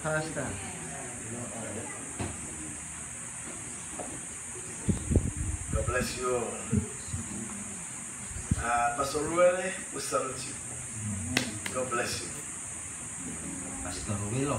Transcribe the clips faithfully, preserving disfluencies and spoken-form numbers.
Pastor. God bless you all. Uh, Pastor Ruele, we salute you. God bless you. Pastor Ruelo.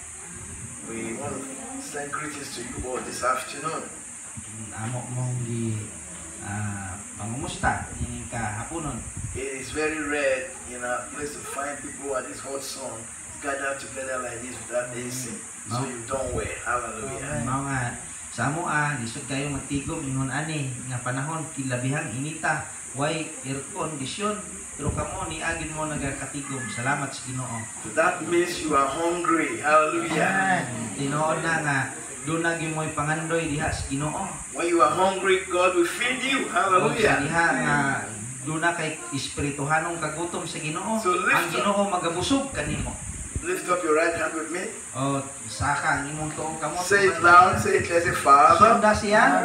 We want to send greetings to you all this afternoon. Amo mong di uh, pangumusta ini kahaponon. It is very rare in a place to find people at this hot sun gathered together like this without A C. So you don't wear. Hallelujah. Mao nga sa amo ah lisod kayo matigom ingon ani nga panahon kilabihang inita way air condition pero kamo ni agin mo nagakatigom. Salamat sa Ginoo. So that means you are hungry. Hallelujah. Tinuod na nga doon na gimoy pangandoy diha sa Ginoo. When you are hungry, God will feed you. Hallelujah. Diha nga doon na kay espirituhanong kagutom sa Ginoo. So ang Ginoo magabusog kanimo. Lift up your right hand with me. Oh, saka ang imong tuong kamot. Say it loud. Say it, let's say, Father. Sonda siya.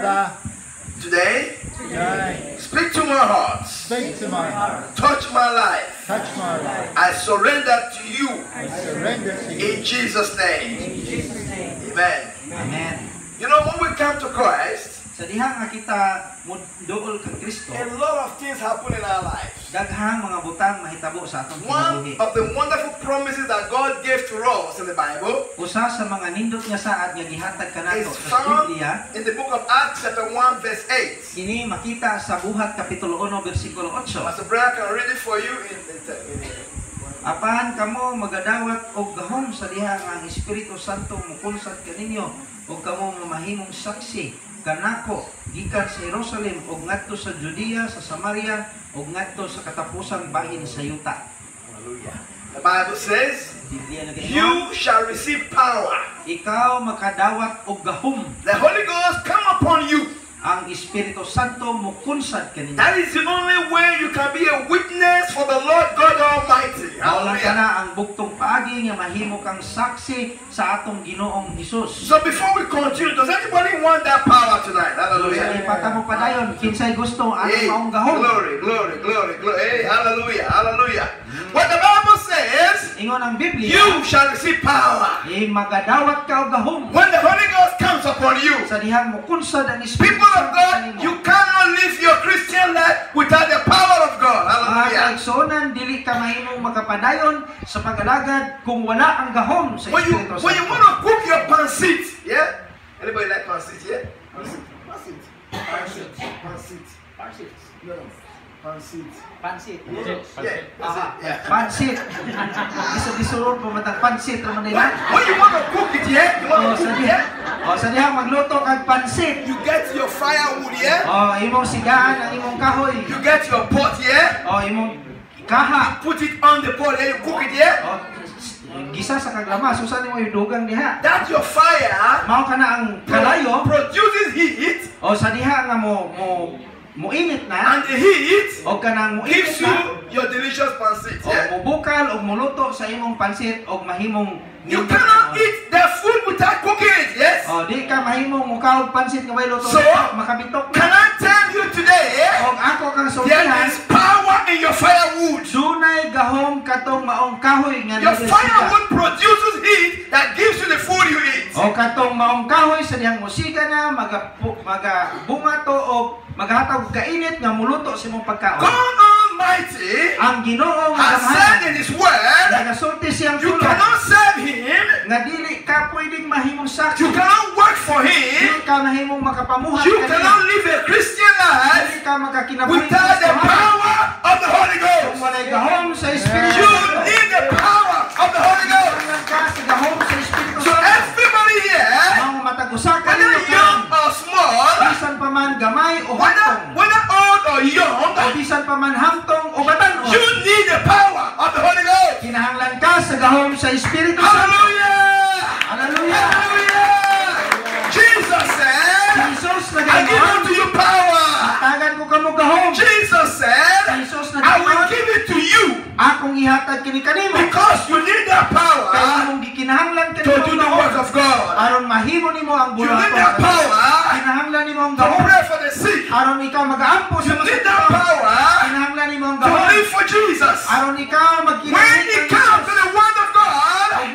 Today, Today, speak to my heart. speak to my heart. Touch my life. Touch my life. I surrender to you. I surrender to you. In Jesus' name. In Jesus' name. Amen. Amen. You know, when we come to Christ, Sa diha nga kita muduol kang Kristo, a lot of things happen in our lives. daghang mga butang mahitabo sa atong One kinabuhi. of the wonderful promises that God gave to us in the Bible Usa sa mga nindot nga saad nga gihatag kanato is sa found Biblia, in the book of Acts chapter one verse eight. kini makita sa Buhat kapitulo one bersikulo eight. Pastor Brian can read it for you in, in, in, in Apahan kamo magadawat og gahom sa diha nga ang Espiritu Santo mukulsad kaninyo og kamo mamahimong saksi kanako gikan sa Jerusalem og ngadto sa Judea, sa Samaria og ngadto sa katapusang bahin sa yuta. Hallelujah. The Bible says, Biblia nagaingon, you shall receive power. ikaw makadawat og gahom, The Holy Ghost come upon you. ang Espiritu Santo mukunsad kaninyo. That is the only way you can be a witness for the Lord God Almighty. Mao lang Hallelujah. kana ang buktong paagi nga mahimo kang saksi sa atong Ginoong Hesus. So before we continue, does anybody want that power tonight? Sa Hallelujah. ipatamo padayon, kinsay gusto ang Hey, maong gahom. glory, glory, glory, glory. Hey, hallelujah, hallelujah. What the Bible says, Ingon ang Biblia, you shall receive power. eh, magadawat ka og gahom. When the Holy Ghost comes upon you, Sa dihang mukunsad ang Espiritu people of Santo God, kanimo. you cannot live your Christian life without the power of God. Mga Hallelujah. kaigsuonan, dili ka mahimong makapadayon sa pag-alagad kung wala ang gahom sa When you Espiritu when you Santo. want to cook your pancit, yeah? Anybody like pancit, yeah? Pancit. Pancit. Pancit. Pancit. Pancit. No, no. Pancit. Pansit. Yeah. That's it. Yeah. Pansit. Isa-disurod po matang pansit naman When, nila. when you want to cook it, yeah? You O want to sa cook it, diha, yeah? o sa diha magluto kag pansit. You get your firewood, yeah? O imong sigaan ang imong kahoy. You get your pot, yeah? O imong kaha. Put it on the pot, and you cook it, yeah? O gisa sa kaglamas, usa nimo idugang diha. That your fire Mao kana ang kalayo. produces heat, O sa diha nga mo mo muinit na. and the heat O kanang gives muinit you na. your delicious pancit, O yeah? mubukal o muluto sa imong pansit o mahimong You cannot eat the food without cooking it, yes? O di ka mahimong mukaw pansit nga way luto So, makabitok Can na. I tell you today, O ako kang there sultihan, is power in your firewood. dunay gahom katong maong kahoy nga Your nagresika. firewood produces heat that gives you the food you eat. O katong maong kahoy sa diyang musika na maga maga bunga to o maghatag kainit nga muluto sa imong pagkaon. God Almighty Ang Ginoo nga has said in gamhanan His word, nagasulti siyang you tulong cannot serve Him, nga dili ka pwedeng mahimong saksi. you cannot work for Him, Dili ka mahimong makapamuhat you kaniya. cannot live a Christian life Dili ka makakinabuhi without the power of the Holy Kung Ghost. walay gahom sa Espiritu You Santo. need the power of the Holy Ghost. Kailangan ka sa gahom sa Espiritu So Santo. everybody here, Mga matag-usakan whether ninyo young ka, or small, bisan pa man gamay o whether hantong, whether old or young, o bisan pa man hantong o batan-on, you need the power of the Holy Ghost. kinahanglan ka sa gahom sa Espiritu Santo. Hallelujah! Hallelujah! Hallelujah! Jesus said, Jesus na I give gahom, unto you power. tagan ko kamo gahom. Jesus said, Jesus na I will gahom, give it to you akong ihatag kini kanimo. because you need that Kaya power imong gikinahanglan to kanimo do the gahom. work of God. Aron mahimo nimo ang You need bulaton. that power Kinahanglan nimo ang to gahom. pray for the sick. Aron ikaw mag-aampo You sa need mga that power kinahanglan nimo ang to gahom. live for Jesus. Aron ikaw When magkinahanglan it comes to the Word of God, Ug mao kini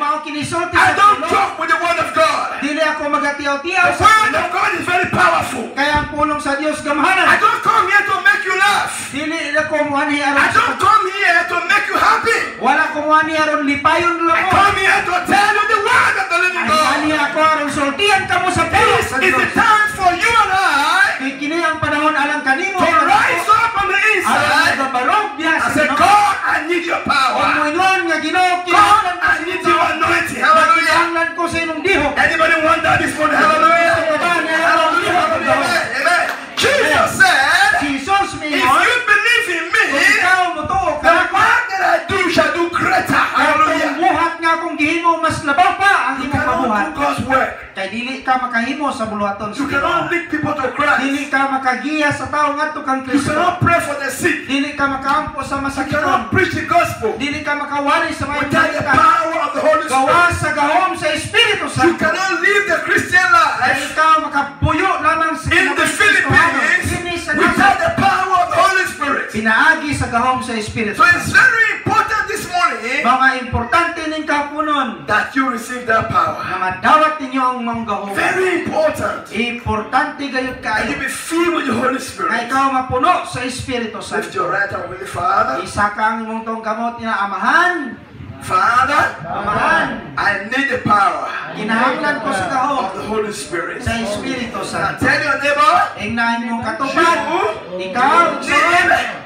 isulti I sa don't pulo. joke with the word of God. Dili ako magatiyaw-tiyaw The sa word pulo. of God is very powerful. Kaya ang pulong sa Dios I gamhanan. don't come here to make you laugh. Dili ako muani I aron sa don't come here to make you happy. wala ko muani aron lipayon I lang mo. come here to tell you the word of the living Ay ani God. ako aron sultihan kamo sa pulo This sa is the Dios. time for you and I Kay kini ang panahon alang kanimo to rise up on the aron inside gabarog diha and sa say, Ginoo. God, I need your O power. moingon nga Ginoo God, kinahanglan ko I sa need Ginoo. your anointing. Hallelujah. Kinahanglan ko sa imong dihok. Anybody want that this morning? Hallelujah. Hallelujah. Hallelujah. Amen. Jesus said, Jesus if mingon, you believe in me, kung ikaw motuo the ka ako, work that I do shall do greater. kaya Hallelujah. itong buhat nga kung gihimo mas labaw pa ang You imong cannot pabuhat. do God's work. Kay dili ka makahimo sa buluhaton sa You Ginoo. cannot lead people to Christ. Dili ka makagiya sa tao ngadto kang You Kristo. cannot pray for the sick. Dili ka makaampo sa You masakiton. cannot preach the gospel Dili ka makawali sa mga without the balita. power of the Holy Gawa Spirit. sa gahom sa Espiritu You Santo. cannot live the Christian Kaya life ikaw makapuyo lamang sa in the Philippines Kini sa without nasa the power of the Holy Spirit. pinaagi sa gahom sa Espiritu So it's Santo. very important this morning Mga importante ning kapunon that you receive that na power. madawat ninyo ang mga gahom. Very important. Importante gayud And you kayo be filled with the Holy na Spirit. ikaw mapuno sa Espiritu Lift your Santo. right hand with the Father. Isa kang imong tong kamot na amahan, Father, amahan. I need the power Kinahanglan ko sa gahom of the Holy Spirit. sa Espiritu Now Santo. tell your neighbor, Ingnahin mong katupad, ikaw, son,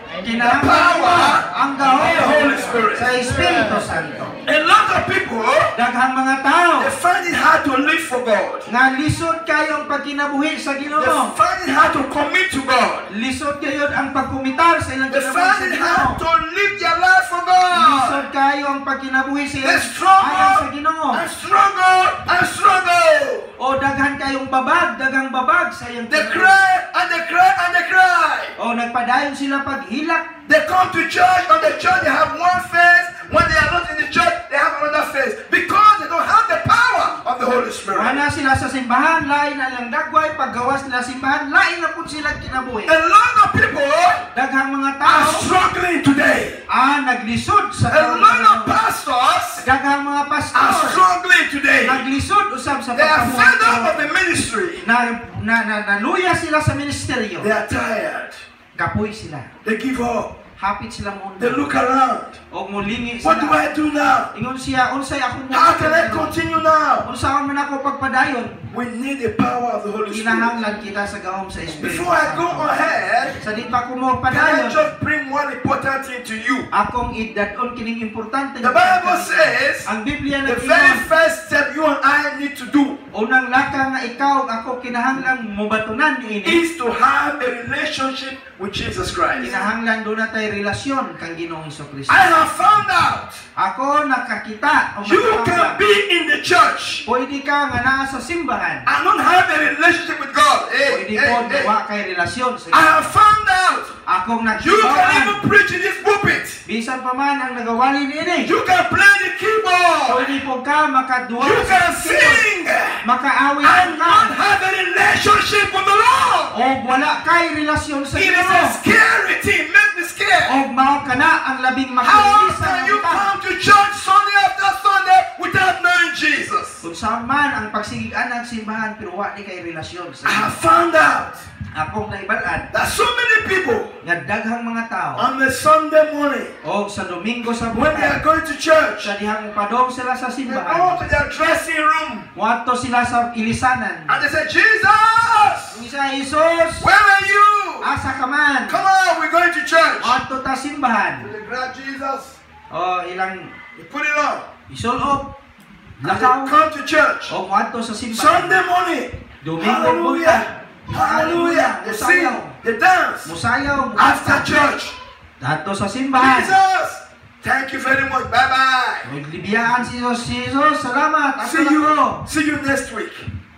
kinahanglan ang gahom the Holy Spirit. sa Espiritu Santo. A lot of people, Daghang mga tao they find it hard to live for God. nga lisod kayo ang pagkinabuhi sa They Ginoo. find it hard to commit to God. Lisod kayo ang pagkumitar sa ilang They kinabuhi sa find it Ginoo. hard to live their life for God. Lisod kayo ang pagkinabuhi sa They ilang ayan sa struggle Ginoo. and struggle and struggle. O daghan kayong babag, daghang babag sa iyang They kinabuhi. cry and they cry and they cry. O nagpadayon sila paghilak. They come to church, on the church they have one face. When they are not in the church, they have another face. Because they don't have the power of the Holy Spirit. Wala sila sa simbahan, lain na lang dagway, paggawas nila simbahan, lain na po sila kinabuhi. A lot of people Daghang mga are tao, struggling today. ah, naglisod sa A lot of Ginoo. pastors Daghang mga are pastor, struggling today. naglisod usab sa They are fed up pagkamuhat. of the ministry. Na, na, na, naluya sila sa ministeryo. They are tired. Kapoy sila. They give up. Hapit sila muna. They look around. O mulingi What do sila. I do now? Ingon siya, unsay ako mo. How can I continue now? Unsa man ako pagpadayon. We need the power of the Holy Spirit. Kinahanglan kita sa gahom sa Espiritu. Before I go Santo. ahead, Sa di pa ko mo can I padayon, just bring one important thing to you? akong idadon kining importante. The Bible says ang Biblia the very nag-ingon, first step you and I need to do unang laka nga ikaw ako kinahanglang mubatunan niini. is to have a relationship with Jesus Christ. Kinahanglan do na tay relasyon kang Ginoong Hesukristo. I have found out Ako nakakita o you can nakakita. be in the church Pwede ka nga naa sa simbahan. and not have a relationship with God. Hey, Pwede hey, ko hey. duwa kay relasyon sa I have found out akong you can nagsibawan. even preach in this pulpit. Bisan pa man ang nagawali niini. You can play the keyboard. Pwede po ka makaduwa You can sa keyboard. sing Makaawit and ka. not have a relationship with the Lord. O wala kay relasyon sa It is a Ginoo. scary thing. Make me scared. O mao ka na ang labing How makalisan can ng you utang. come to church Sunday after Sunday without knowing Jesus? Kung saan man ang pagsigigan ng simbahan pero wala ni kay relasyon sa I Ginoo. have found out Akong naibalaan that so many people nga daghang mga tao on a Sunday morning, o sa Domingo sa when they are buwan going to church, sa dihang padong sila sa they go simbahan to their dressing room wato sila sa ilisanan. and they say, Jesus, Isa Jesus, where are you? asa ka man? Come on, we're going to church. Wato ta simbahan. They grab Jesus, O ilang they put it on, isulop, and they lakaw, come to church. o wato sa simbahan. Sunday morning, Domingo hallelujah, buntag. hallelujah. They sing, they dance. Musayaw, After church, dato sa simbahan. Jesus, thank you very much. Bye bye. Maglibiyaan si Jesus, Jesus, salamat. Ako See na you. ko. See you next week.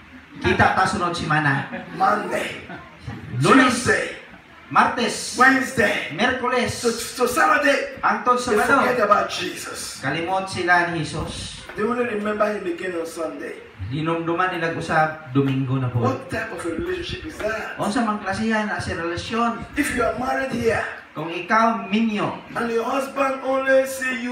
Kita ta sunod simana. Monday, Lunes, Tuesday, Martes, Wednesday, Merkules, to, to Saturday. hangtod They Sabado. forget about Jesus. Kalimot sila ni Jesus. They only remember him again on Sunday. Dinumduman nila usab Domingo na po. What type of a relationship is that? Unsa man klasihan na si relasyon? If you are married here Kung ikaw minyo, and your husband only see you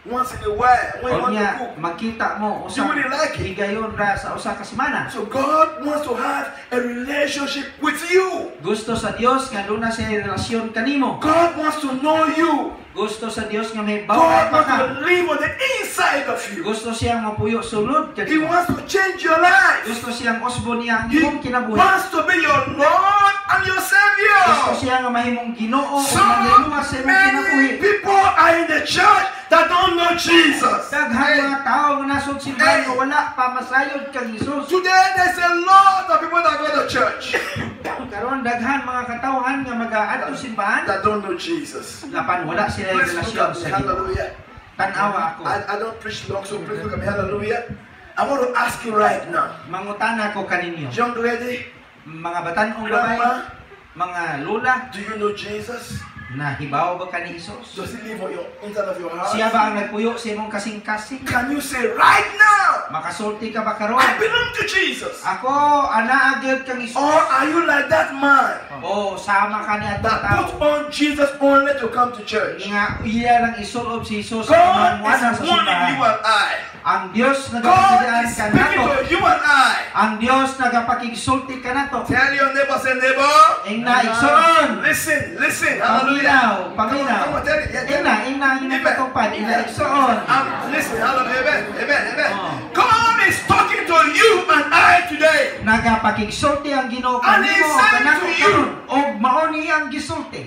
once in a while when you O want to niya, cook. magkita mo, You usa, really like it. higayon ra sa usa ka semana. So God wants to have a relationship with you. Gusto sa Dios nga doon na siya relasyon kanimo. God wants to know you. Gusto sa Dios nga may God bawat pa wants ka. to live on the inside of you. Gusto siyang mapuyo sulod He kanimo. wants to change your life. Gusto siyang usbo niya ang He imong kinabuhi. wants to be your Lord and your Gusto Savior. siya nga mahimong Ginoo o So manliluwas sa imong kinabuhi. many people are in the church that don't know Jesus. Daghang mga tao nga nasod simbahan nga wala pa masayod kang Hesus. Today there's a lot of people that go to church Karon daghan mga katawhan nga mag-aadto simbahan that don't know Jesus. lapan wala sila Please look relasyon at me. sa Ginoo. Hallelujah. Tanawa ako. I, I don't preach long, so please look at me. Hallelujah. I want to ask you right now, Mangutana ko kaninyo, young lady, mga batanong babae, grandma, mga lola, do you know Jesus? nahibaw ba ka ni Hesus? Does he live on your inside of your heart? Siya ba ang nagpuyo sa imong kasing-kasing? Can you say right now, Makasulti ka ba karon? I belong to Jesus? Ako, ana agad kang Hesus. Or are you like that man O, sama ka ni atong that tao. put on Jesus only to come to church? Nga iya lang isulob si Hesus God ang mga is sa warning simbahan. you and I. Ang Dios God nagapagdaan is ka speaking nato. to you and I. Ang Dios nagapakigsulti ka nato. Tell your neighbor, say neighbor. Ingna igsoon. Listen, listen. Hallelujah. Paminaw, Come on, paminaw. come on, tell it. Yeah, tell Ingna, it. ingna, ingna katupad, ingna igsoon. Um, listen, hallelujah. Amen, amen, amen. Oh. God is talking to you and I today. Nagapakigsulti ang Ginoo And he kanimo said kanako to you, karon og mao ni ang gisulti.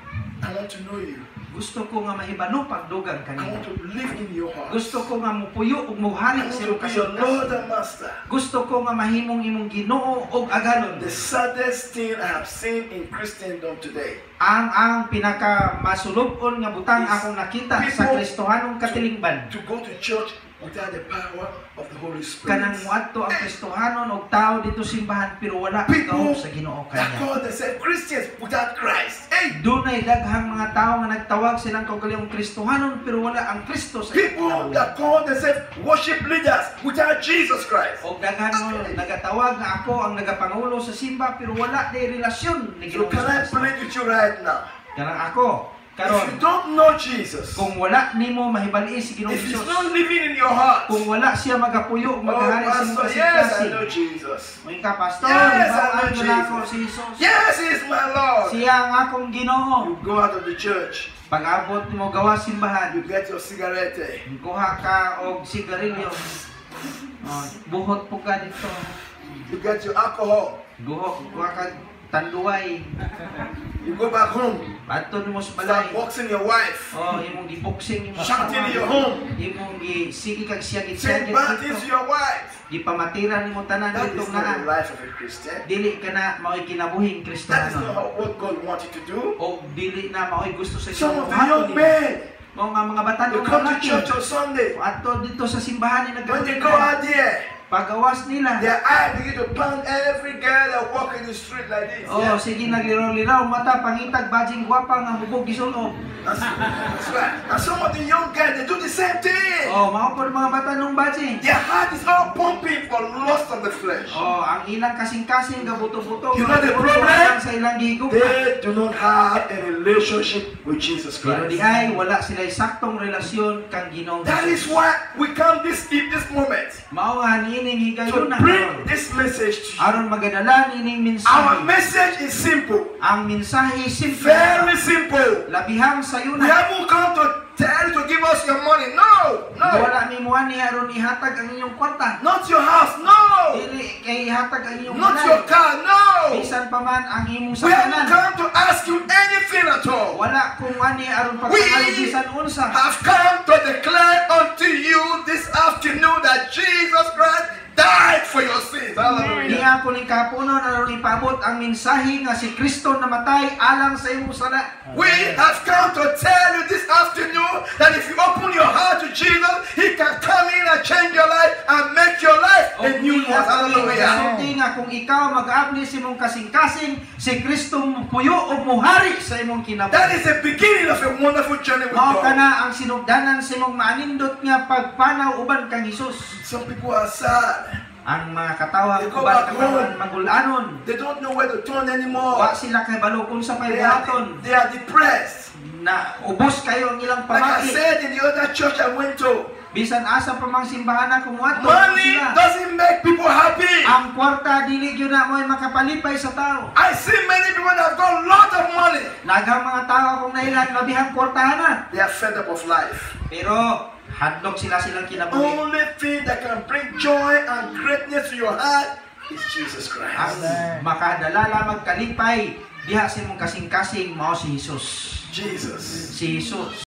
I want to know you. Gusto ko nga mahibalo pagdugang I kanimo. want to live in your heart. Gusto ko nga mupuyo ug muhari I want sa to imong be your Lord kasing-kasing. and Master. Gusto ko nga mahimong imong Ginoo ug agalon. The saddest thing I have seen in Christendom today, Ang ang pinaka masulubon nga butang akong nakita sa People- Kristohanong katilingban. to go to church without the power of the Holy Spirit. Kanang muadto ang Kristohanon og tao dito simbahan pero wala ang People gahom sa Ginoo that kanya. call themselves Christians without Christ. Hey, Dunay daghang mga tao nga nagtawag silang kaugalingong Kristohanon pero wala ang Kristo sa people kinabuhi. that call themselves worship leaders without Jesus Christ. Og daghan mo nagatawag nga ako ang nagapangulo sa simba pero wala day relasyon ni So Ginoo. can I sa plead with you right now? Kanang ako If you karon don't know Jesus, kung wala nimo mahibali si Ginoo if he's Hesus, not living in your heart, kung wala siya magapuyo ug oh maghari sa imong pastor, yes, I kasing-kasing. know Jesus. Moy ka pastor, Yes, I bawaan know mo na ako Jesus. si Hesus. Yes, he is my Lord. Siya ang akong Ginoo. You go out of the church, Pag-abot mo gawa simbahan, you get your cigarette. kuha ka og sigarilyo. Oh, buhot po ka dito. You get your alcohol. Guho, kuha ka tanduay. You go back home. Baton mo sa Start balay. boxing your wife. Oh, imong giboxing imong Shouting in your home. Imong gi sige kag siya Saying gitsagit bad things to dito. your wife. Gipamatiran nimo tanan That dito is not the nga. life of a Christian. Dili ka na mao'y kinabuhing That is Kristiyano. not how, what God wanted to do. O dili na mao'y gusto sa Some of isang the young men, Mga mga mga bata they ng come to lalaki. church on Sunday. Ato dito sa simbahan ni When they nagkaroon go out there, pagawas nila. their eye begin to pound every girl that walk in the street like this. Oh, Yeah. sige nagliraw-liraw mata pangitag bajing gwapa nga hubog gisulob. That's, that's right. And some of the young guys, they do the same thing. Oh, mao pod mga bata nung bajing. Their heart is all pumping for lust of the flesh. Oh, ang ilang kasing-kasing gabuto-buto. You know the mga problem? sa ilang gihigop. They do not have a relationship with Jesus Pero di Christ. ay wala sila saktong relasyon kang Ginoong That is Jesus. why we come this this moment Mao nga niining to higayon na bring karon. this message to you. Aron magadala nining Our mensahe. message is simple, Ang mensahe simple. very simple. Labihang sayo We na. haven't come to tell you to give us your money. No, no. Wala ni mo ani aron ihatag ang inyong kwarta. Not your house. No. Dili kay ihatag ang inyong Not your balay. car. No. Bisan pa man ang imong We haven't sakyanan. come to ask you anything at all. Wala kung ani aron We pagkakalog bisan unsa. have come to declare unto you this afternoon that Jesus Christ died for your sins. Hallelujah. Niya ko ni kapunon aron ipabot ang mensahe nga si Kristo namatay alang sa imong sala. We have come to tell you this afternoon that if you open your heart to Jesus, He can come in and change your life and make your life a new one. Hallelujah. Sulti nga kung ikaw mag-abli sa imong kasing-kasing, si Kristo puyo o muhari sa imong That kinabuhi. is the beginning of a wonderful journey with Mao God. kana ang sinugdanan sa imong maanindot nga pagpanaw uban kang Hesus. Some people are sad. Ang mga katawang They go uban back katawan home. magulanon. They don't know where to turn Wa anymore. sila kay balo kung sa They are, paybuhaton. they are depressed. na ubos kayo ang ilang Like I pamati. said in the other church I went to, Bisan asa pa mang simbahan na kumuadto money sila. doesn't make people happy. Ang kwarta dili gyud na mo'y makapalipay sa tao. I see many people that have got a lot of money. Nagang mga tao kung nailan labihang kwartahan na. They are fed up of life. Pero hadlok sila silang kinabuhi. Only thing that can bring joy and greatness to your heart is Jesus Christ. Ang makadalala magkalipay diha sa imong kasing-kasing mao si Jesus. Jesus. Si Jesus.